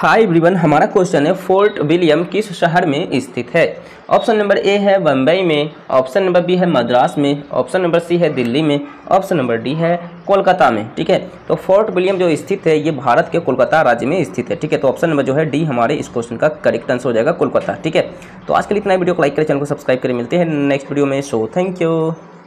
हाय everyone, हमारा question है Fort William किस शहर में स्थित है। ऑप्शन नंबर ए है बम्बई में, ऑप्शन नंबर बी है मद्रास में, ऑप्शन नंबर सी है दिल्ली में, ऑप्शन नंबर डी है कोलकाता में। ठीक है, तो फोर्ट विलियम जो स्थित है ये भारत के कोलकाता राज्य में स्थित है। ठीक है, तो ऑप्शन नंबर जो है डी हमारे इस क्वेश्चन का करेक्ट आंसर हो जाएगा कोलकाता। ठीक है, तो आज के लिए इतना, वीडियो को लाइक करें, चैनल को सब्सक्राइब करें। मिलते हैं नेक्स्ट वीडियो में। So thank you.